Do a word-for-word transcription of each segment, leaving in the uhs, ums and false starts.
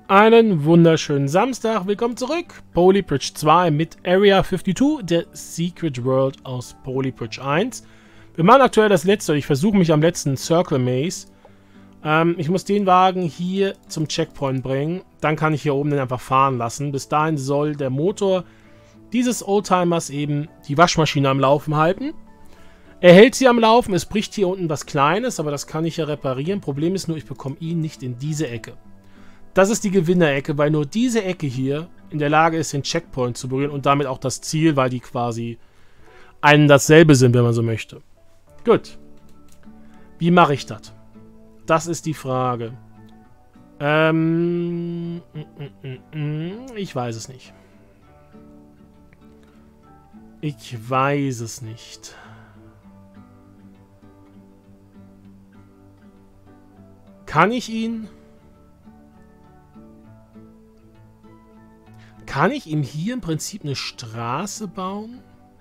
Einen wunderschönen Samstag, willkommen zurück. Polypridge zwei mit Area zweiundfünfzig, der Secret World aus Polypridge eins. Wir machen aktuell das letzte, ich versuche mich am letzten Circle Maze. Ähm, ich muss den Wagen hier zum Checkpoint bringen, dann kann ich hier oben den einfach fahren lassen. Bis dahin soll der Motor dieses Oldtimers eben die Waschmaschine am Laufen halten. Er hält sie am Laufen, es bricht hier unten was Kleines, aber das kann ich ja reparieren. Problem ist nur, ich bekomme ihn nicht in diese Ecke. Das ist die Gewinnerecke, weil nur diese Ecke hier in der Lage ist, den Checkpoint zu berühren und damit auch das Ziel, weil die quasi einen dasselbe sind, wenn man so möchte. Gut. Wie mache ich das? Das ist die Frage. Ähm, mm, mm, mm, ich weiß es nicht. Ich weiß es nicht. Kann ich ihn... Kann ich ihm hier im Prinzip eine Straße bauen?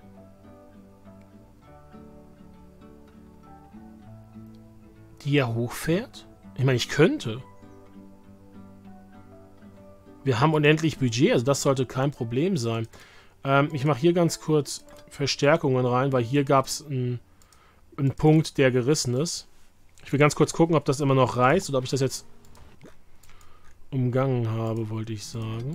Die er hochfährt? Ich meine, ich könnte. Wir haben unendlich Budget, also das sollte kein Problem sein. Ähm, ich mache hier ganz kurz Verstärkungen rein, weil hier gab es einen, einen Punkt, der gerissen ist. Ich will ganz kurz gucken, ob das immer noch reißt oder ob ich das jetzt umgangen habe, wollte ich sagen.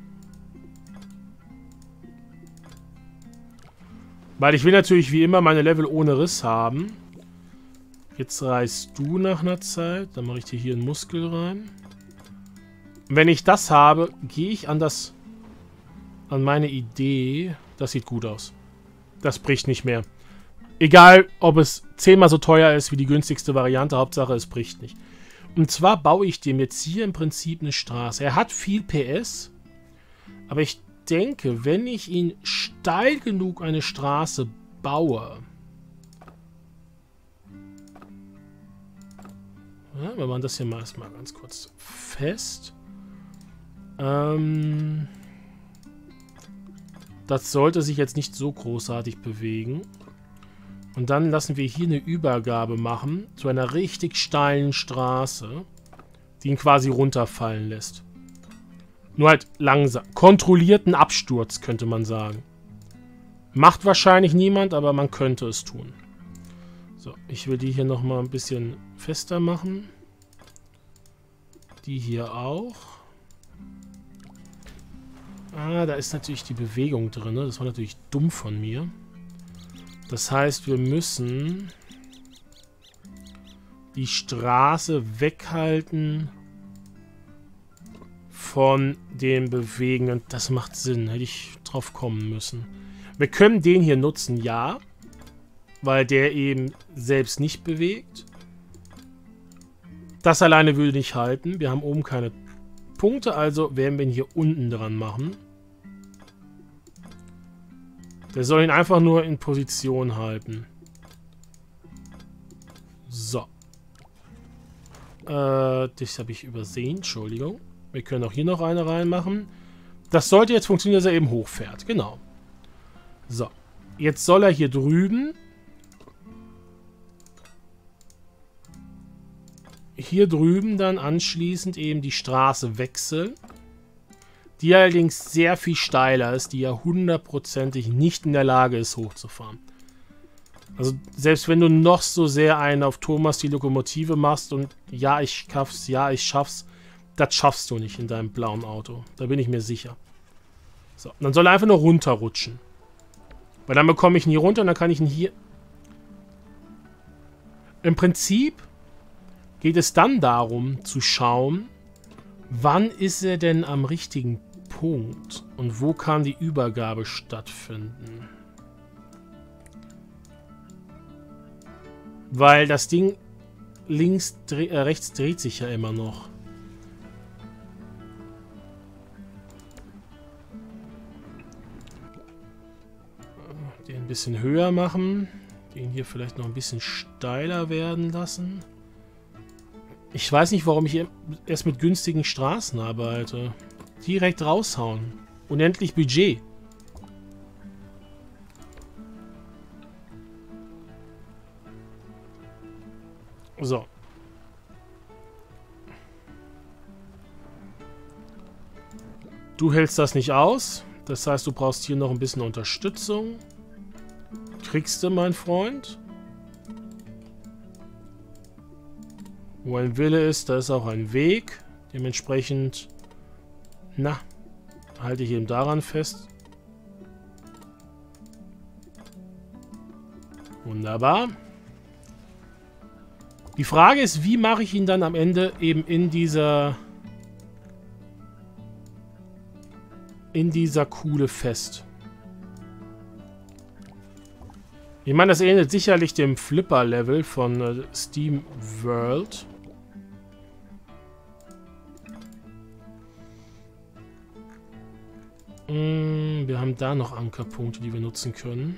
Weil ich will natürlich wie immer meine Level ohne Riss haben. Jetzt reißt du nach einer Zeit. Dann mache ich dir hier einen Muskel rein. Und wenn ich das habe, gehe ich an das... an meine Idee. Das sieht gut aus. Das bricht nicht mehr. Egal, ob es zehnmal so teuer ist wie die günstigste Variante. Hauptsache, es bricht nicht. Und zwar baue ich dem jetzt hier im Prinzip eine Straße. Er hat viel P S. Aber ich denke, wenn ich ihn steil genug eine Straße baue, ja, wir machen das hier mal erstmal ganz kurz fest. Ähm, das sollte sich jetzt nicht so großartig bewegen. Und dann lassen wir hier eine Übergabe machen zu einer richtig steilen Straße, die ihn quasi runterfallen lässt. Nur halt langsam. Kontrollierten Absturz, könnte man sagen. Macht wahrscheinlich niemand, aber man könnte es tun. So, ich will die hier nochmal ein bisschen fester machen. Die hier auch. Ah, da ist natürlich die Bewegung drin. Das war natürlich dumm von mir. Das heißt, wir müssen die Straße weghalten von den Bewegenden. Das macht Sinn. Hätte ich drauf kommen müssen. Wir können den hier nutzen, ja. Weil der eben selbst nicht bewegt. Das alleine würde nicht halten. Wir haben oben keine Punkte, also werden wir ihn hier unten dran machen. Der soll ihn einfach nur in Position halten. So. Äh, das habe ich übersehen. Entschuldigung. Wir können auch hier noch eine reinmachen. Das sollte jetzt funktionieren, dass er eben hochfährt. Genau. So. Jetzt soll er hier drüben... Hier drüben dann anschließend eben die Straße wechseln. Die allerdings sehr viel steiler ist, die ja hundertprozentig nicht in der Lage ist, hochzufahren. Also selbst wenn du noch so sehr einen auf Thomas die Lokomotive machst und ja, ich schaff's, ja, ich schaff's, das schaffst du nicht in deinem blauen Auto. Da bin ich mir sicher. So, dann soll er einfach nur runterrutschen. Weil dann bekomme ich ihn hier runter und dann kann ich ihn hier... Im Prinzip geht es dann darum, zu schauen, wann ist er denn am richtigen Punkt und wo kann die Übergabe stattfinden. Weil das Ding links, dreh, äh, rechts dreht sich ja immer noch. Den ein bisschen höher machen. Den hier vielleicht noch ein bisschen steiler werden lassen. Ich weiß nicht, warum ich erst mit günstigen Straßen arbeite. Direkt raushauen. Unendlich Budget. So. Du hältst das nicht aus. Das heißt, du brauchst hier noch ein bisschen Unterstützung. Kriegst du, mein Freund. Wo ein Wille ist, da ist auch ein Weg. Dementsprechend, na, halte ich eben daran fest. Wunderbar. Die Frage ist, wie mache ich ihn dann am Ende eben in dieser in dieser Kuhle fest. Ich meine, das ähnelt sicherlich dem Flipper-Level von äh, Steam World. Mm, wir haben da noch Ankerpunkte, die wir nutzen können.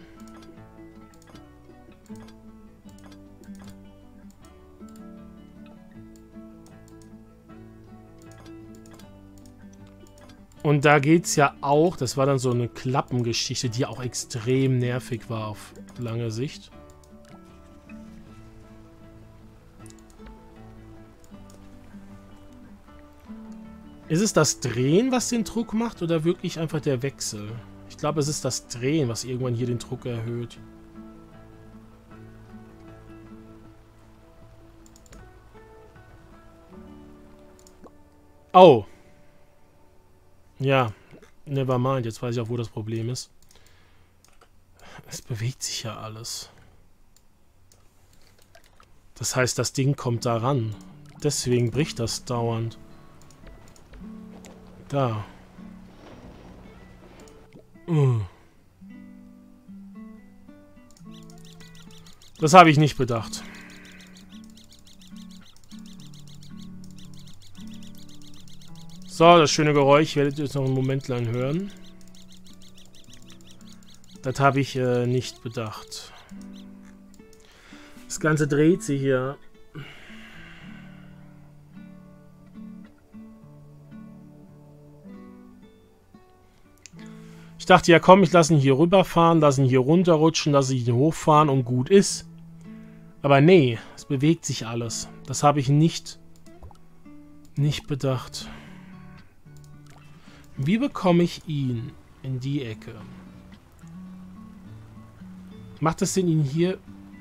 Und da geht es ja auch, das war dann so eine Klappengeschichte, die auch extrem nervig war auf lange Sicht. Ist es das Drehen, was den Druck macht, oder wirklich einfach der Wechsel? Ich glaube, es ist das Drehen, was irgendwann hier den Druck erhöht. Oh. Ja, never mind. Jetzt weiß ich auch, wo das Problem ist. Es bewegt sich ja alles. Das heißt, das Ding kommt da ran. Deswegen bricht das dauernd. Da. Uh. Das habe ich nicht bedacht. So, das schöne Geräusch werdet ihr jetzt noch einen Moment lang hören. Das habe ich äh, nicht bedacht. Das Ganze dreht sich hier. Ich dachte ja, komm, ich lasse ihn hier rüberfahren, lasse ihn hier runterrutschen, lasse ihn hochfahren und gut ist. Aber nee, es bewegt sich alles. Das habe ich nicht, nicht bedacht. Wie bekomme ich ihn in die Ecke? Macht es Sinn, ihn hier...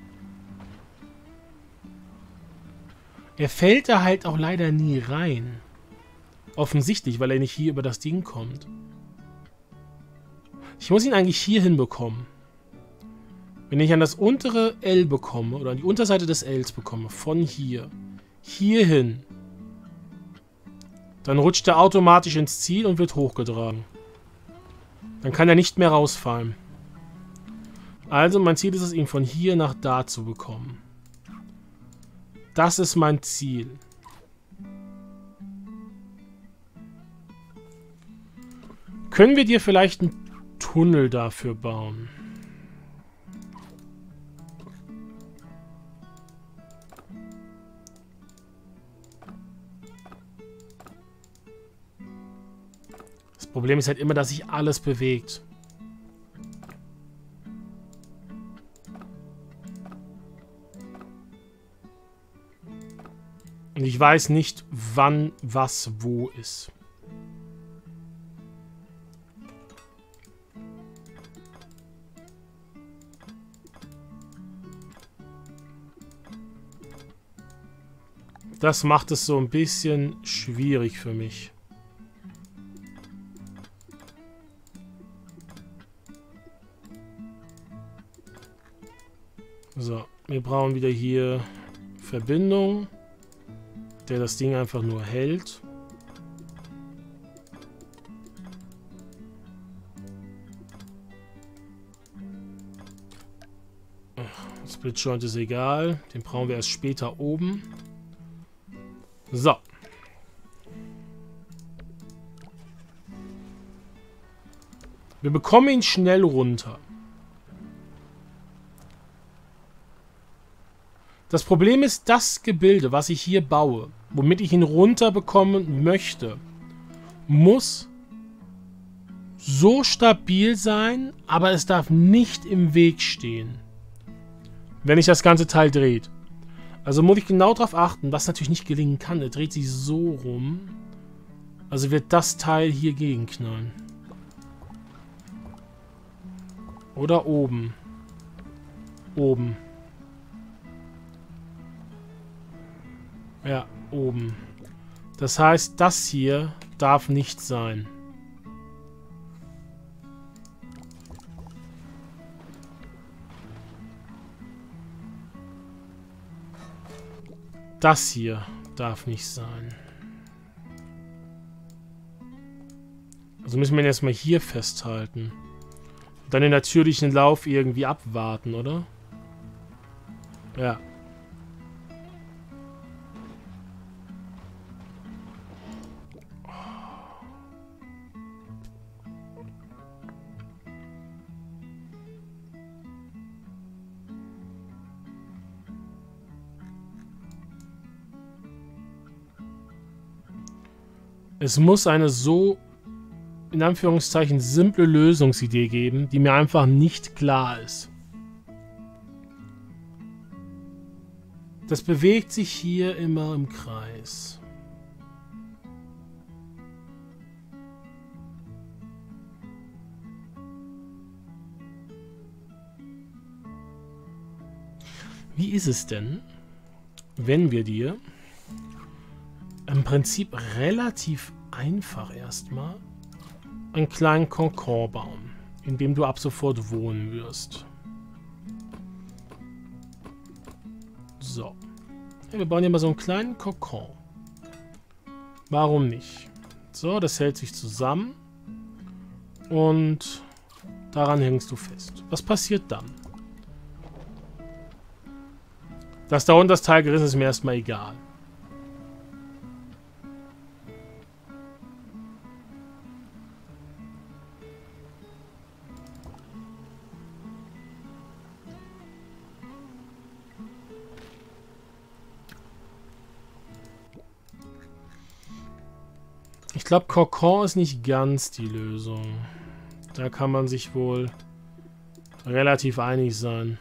Er fällt da halt auch leider nie rein. Offensichtlich, weil er nicht hier über das Ding kommt. Ich muss ihn eigentlich hier hinbekommen. Wenn ich an das untere L bekomme, oder an die Unterseite des Ls bekomme, von hier, hier hin, dann rutscht er automatisch ins Ziel und wird hochgetragen. Dann kann er nicht mehr rausfallen. Also mein Ziel ist es, ihn von hier nach da zu bekommen. Das ist mein Ziel. Können wir dir vielleicht einen Tunnel dafür bauen? Das Problem ist halt immer, dass sich alles bewegt. Und ich weiß nicht, wann was wo ist. Das macht es so ein bisschen schwierig für mich. So, wir brauchen wieder hier Verbindung, der das Ding einfach nur hält. Split Joint ist egal, den brauchen wir erst später oben. So. Wir bekommen ihn schnell runter. Das Problem ist, das Gebilde, was ich hier baue, womit ich ihn runterbekommen möchte, muss so stabil sein, aber es darf nicht im Weg stehen, wenn ich das ganze Teil dreht. Also muss ich genau darauf achten, was natürlich nicht gelingen kann. Er dreht sich so rum. Also wird das Teil hier gegenknallen. Oder oben. Oben. Ja, oben. Das heißt, das hier darf nicht sein. Das hier darf nicht sein. Also müssen wir ihn erstmal hier festhalten. Und dann den natürlichen Lauf irgendwie abwarten, oder? Ja. Es muss eine so, in Anführungszeichen, simple Lösungsidee geben, die mir einfach nicht klar ist. Das bewegt sich hier immer im Kreis. Wie ist es denn, wenn wir dir im Prinzip relativ einfach erstmal einen kleinen Kokon bauen, in dem du ab sofort wohnen wirst. So. Ja, wir bauen hier mal so einen kleinen Kokon. Warum nicht? So, das hält sich zusammen. Und daran hängst du fest. Was passiert dann? Dass da unten das Teil gerissen ist, ist mir erstmal egal. Ich glaube, Kokon ist nicht ganz die Lösung. Da kann man sich wohl relativ einig sein.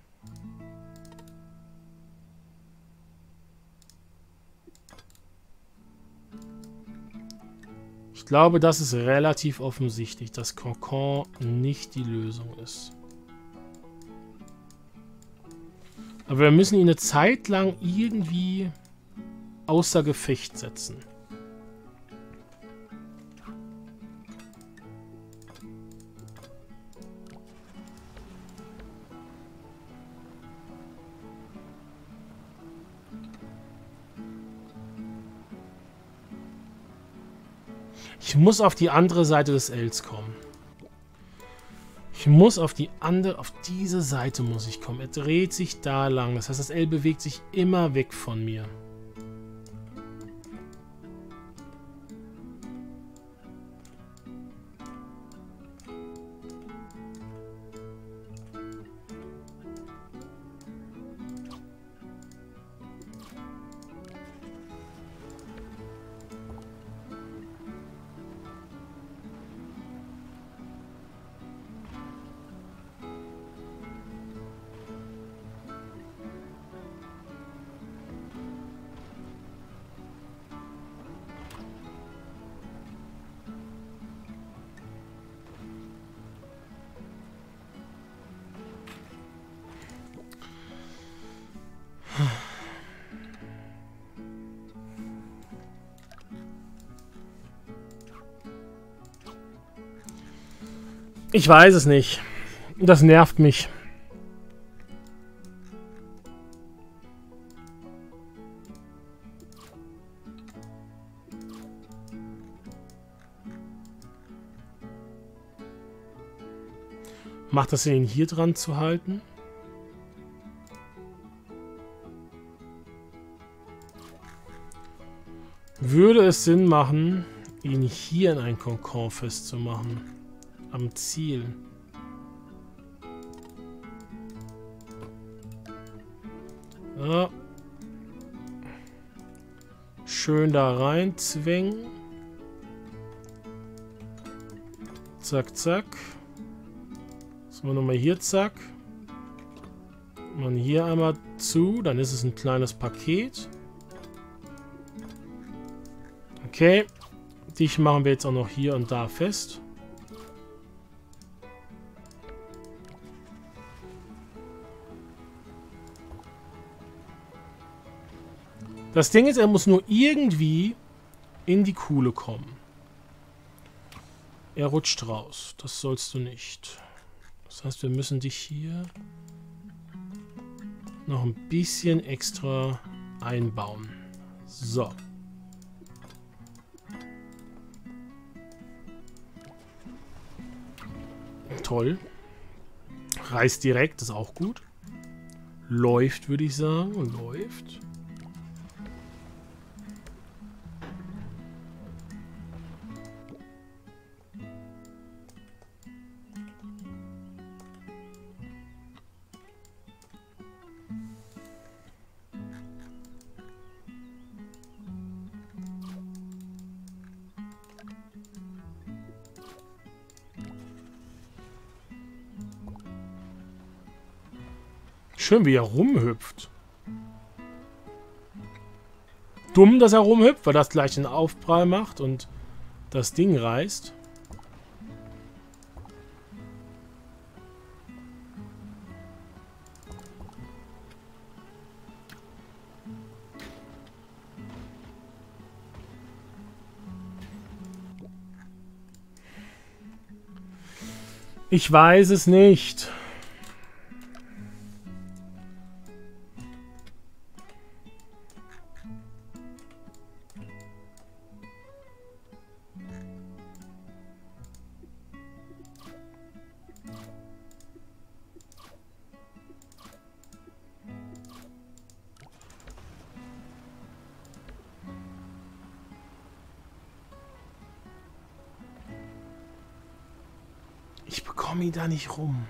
Ich glaube, das ist relativ offensichtlich, dass Kokon nicht die Lösung ist. Aber wir müssen ihn eine Zeit lang irgendwie außer Gefecht setzen. Ich muss auf die andere Seite des Ls kommen. Ich muss auf die andere, auf diese Seite muss ich kommen. Er dreht sich da lang. Das heißt, das L bewegt sich immer weg von mir. Ich weiß es nicht. Das nervt mich. Macht das Sinn, ihn hier dran zu halten? Würde es Sinn machen, ihn hier in ein Kokon festzumachen? Am Ziel. Ja. Schön da rein zwängen. Zack, zack. Jetzt machen wir nochmal hier, zack. Man hier einmal zu, dann ist es ein kleines Paket. Okay. Dich machen wir jetzt auch noch hier und da fest. Das Ding ist, er muss nur irgendwie in die Kuhle kommen. Er rutscht raus. Das sollst du nicht. Das heißt, wir müssen dich hier noch ein bisschen extra einbauen. So. Toll. Reißt direkt, ist auch gut. Läuft, würde ich sagen. Läuft. Schön, wie er rumhüpft. Dumm, dass er rumhüpft, weil das gleich einen Aufprall macht und das Ding reißt. Ich weiß es nicht. Ich bekomme ihn da nicht rum.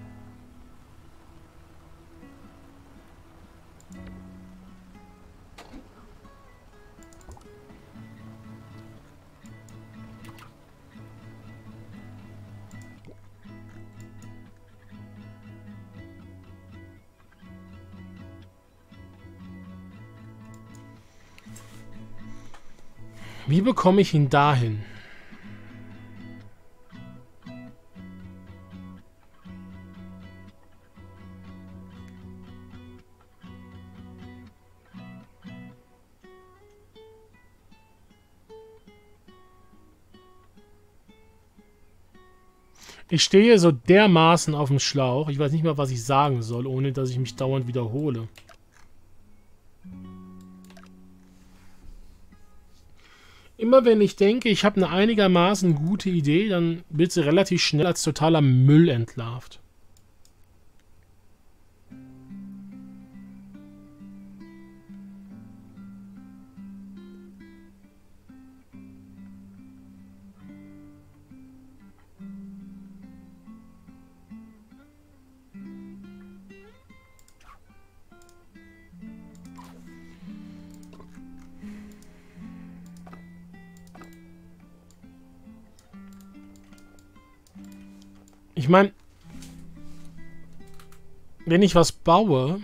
Wie bekomme ich ihn dahin? Ich stehe so dermaßen auf dem Schlauch. Ich weiß nicht mal, was ich sagen soll, ohne dass ich mich dauernd wiederhole. Immer wenn ich denke, ich habe eine einigermaßen gute Idee, dann wird sie relativ schnell als totaler Müll entlarvt. Ich meine, wenn ich was baue,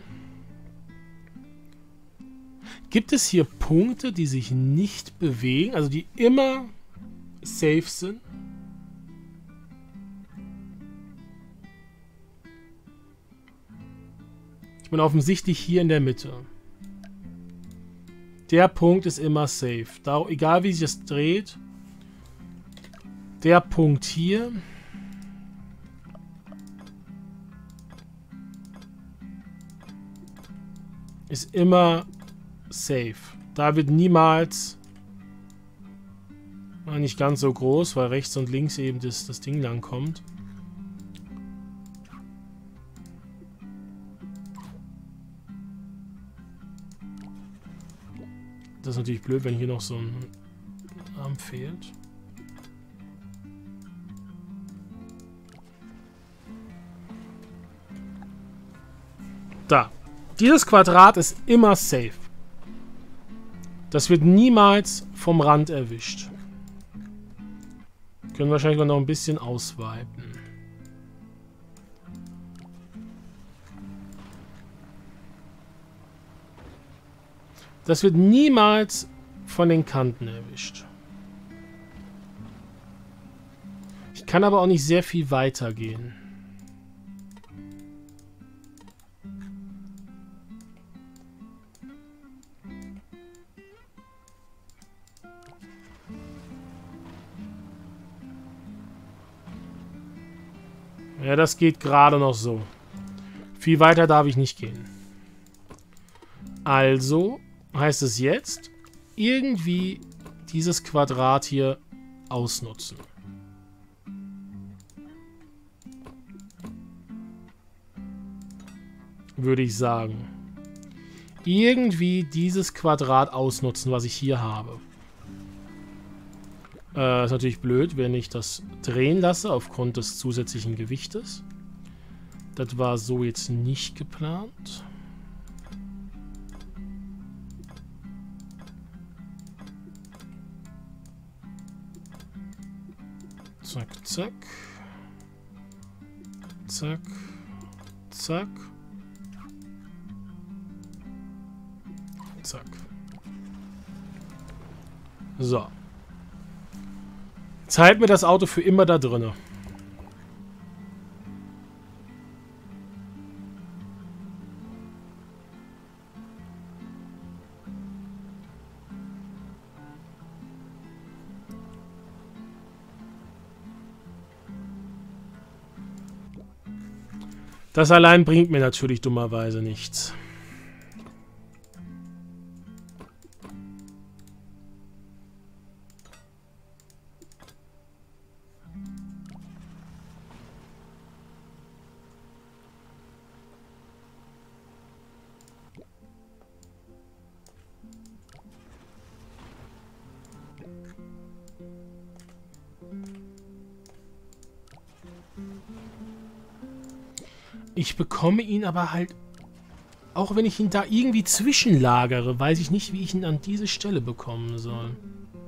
gibt es hier Punkte, die sich nicht bewegen, also die immer safe sind? Ich bin offensichtlich hier in der Mitte. Der Punkt ist immer safe. Da, egal wie sich es dreht. Der Punkt hier ist immer safe. Da wird niemals, nicht ganz so groß, weil rechts und links eben das, das Ding lang kommt. Das ist natürlich blöd, wenn hier noch so ein Arm fehlt. Da. Dieses Quadrat ist immer safe. Das wird niemals vom Rand erwischt. Können wahrscheinlich noch ein bisschen ausweiten. Das wird niemals von den Kanten erwischt. Ich kann aber auch nicht sehr viel weiter gehen. Ja, das geht gerade noch so. Viel weiter darf ich nicht gehen. Also heißt es jetzt, irgendwie dieses Quadrat hier ausnutzen. Würde ich sagen. Irgendwie dieses Quadrat ausnutzen, was ich hier habe. Äh, ist natürlich blöd, wenn ich das drehen lasse, aufgrund des zusätzlichen Gewichtes. Das war so jetzt nicht geplant. Zack, zack. Zack. Zack. Zack. So. Jetzt halten wir das Auto für immer da drinne. Das allein bringt mir natürlich dummerweise nichts. Ich bekomme ihn aber halt, auch wenn ich ihn da irgendwie zwischenlagere, weiß ich nicht, wie ich ihn an diese Stelle bekommen soll.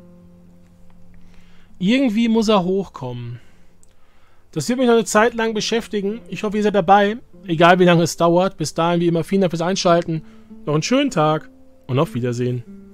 Irgendwie muss er hochkommen. Das wird mich noch eine Zeit lang beschäftigen. Ich hoffe, ihr seid dabei. Egal wie lange es dauert. Bis dahin, wie immer, vielen Dank fürs Einschalten. Noch einen schönen Tag und auf Wiedersehen.